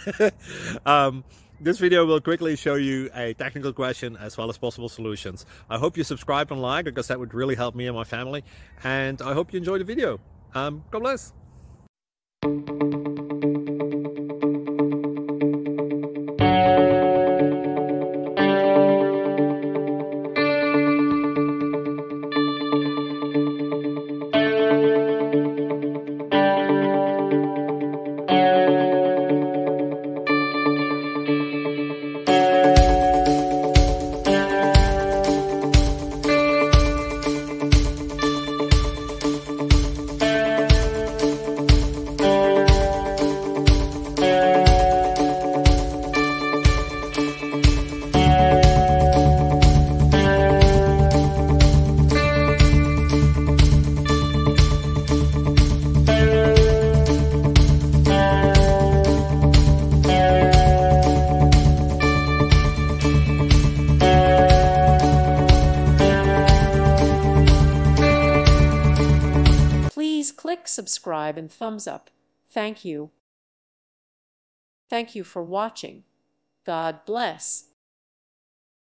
This video will quickly show you a technical question as well as possible solutions. I hope you subscribe and like, because that would really help me and my family. And I hope you enjoy the video. God bless. Please click subscribe and thumbs up. Thank you. Thank you for watching. God bless.